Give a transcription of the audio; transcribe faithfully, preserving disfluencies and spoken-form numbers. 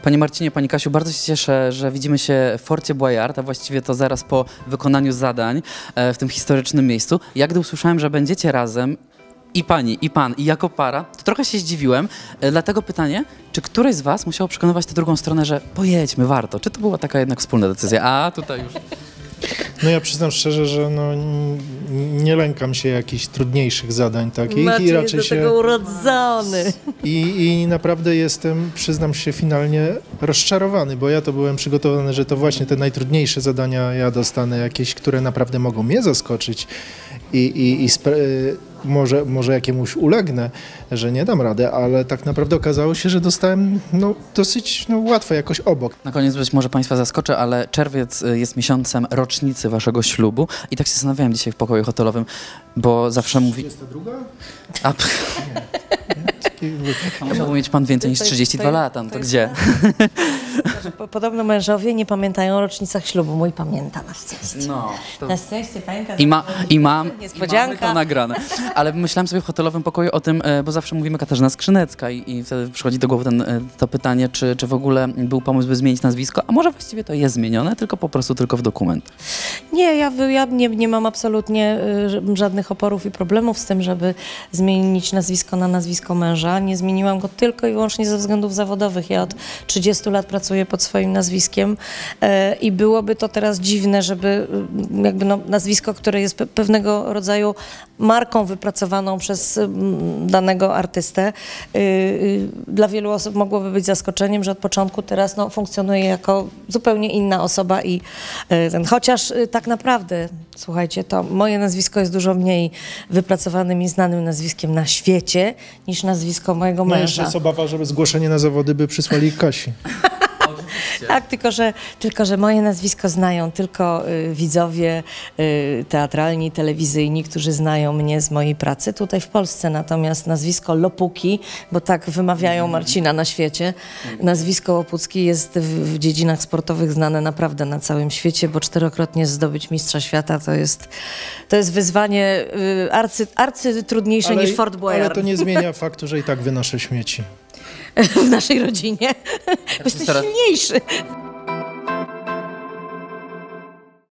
Panie Marcinie, Pani Kasiu, bardzo się cieszę, że widzimy się w Forcie Boyard, a właściwie to zaraz po wykonaniu zadań e, w tym historycznym miejscu. Jak gdy usłyszałem, że będziecie razem, i Pani, i Pan, i jako para, to trochę się zdziwiłem. E, dlatego pytanie, czy któryś z Was musiał przekonywać tę drugą stronę, że pojedźmy, warto? Czy to była taka jednak wspólna decyzja? A, tutaj już... No ja przyznam szczerze, że no, nie lękam się jakichś trudniejszych zadań takich. Maciej i raczej jest do się tego urodzony. I, I naprawdę jestem, przyznam się, finalnie rozczarowany, bo ja to byłem przygotowany, że to właśnie te najtrudniejsze zadania ja dostanę, jakieś, które naprawdę mogą mnie zaskoczyć i, i, i może, może jakiemuś ulegnę, że nie dam rady, ale tak naprawdę okazało się, że dostałem no, dosyć no, łatwo jakoś obok. Na koniec być może Państwa zaskoczę, ale czerwiec jest miesiącem rocznicy Waszego ślubu i tak się zastanawiałem dzisiaj w pokoju hotelowym, bo zawsze mówi... trzydziesta druga? A, a musiałby mieć Pan więcej niż trzydzieści dwa lata, no to gdzie? Podobno mężowie nie pamiętają o rocznicach ślubu. Mój pamięta, na szczęście. No, to... Na szczęście pamięta. I, ma, i mam Niespodzianka. I mamy to nagrane. Ale myślałem sobie w hotelowym pokoju o tym, bo zawsze mówimy Katarzyna Skrzynecka i, i wtedy przychodzi do głowy ten, to pytanie, czy, czy w ogóle był pomysł, by zmienić nazwisko, a może właściwie to jest zmienione, tylko po prostu tylko w dokument. Nie, ja, ja nie, nie mam absolutnie y, żadnych oporów i problemów z tym, żeby zmienić nazwisko na nazwisko męża. Nie zmieniłam go tylko i wyłącznie ze względów zawodowych. Ja od trzydziestu lat pracuję pod swoim nazwiskiem y, i byłoby to teraz dziwne, żeby y, jakby no, nazwisko, które jest pe pewnego rodzaju marką wypracowaną przez y, danego artystę, y, y, dla wielu osób mogłoby być zaskoczeniem, że od początku teraz no, funkcjonuje jako zupełnie inna osoba i y, ten, chociaż y, tak naprawdę, słuchajcie, to moje nazwisko jest dużo mniej wypracowanym i znanym nazwiskiem na świecie niż nazwisko mojego No męża. jeszcze jest obawa, żeby zgłoszenie na zawody by przysłali Kasi. Tak, tylko że, tylko że moje nazwisko znają tylko y, widzowie y, teatralni, telewizyjni, którzy znają mnie z mojej pracy tutaj w Polsce. Natomiast nazwisko Lopuki, bo tak wymawiają Marcina na świecie, nazwisko Łopucki jest w, w dziedzinach sportowych znane naprawdę na całym świecie, bo czterokrotnie zdobyć mistrza świata to jest, to jest wyzwanie y, arcy, arcy trudniejsze Ale, niż Fort Boyard. ale to nie zmienia faktu, że i tak wynoszę śmieci. W naszej rodzinie. Bo jesteś silniejszy.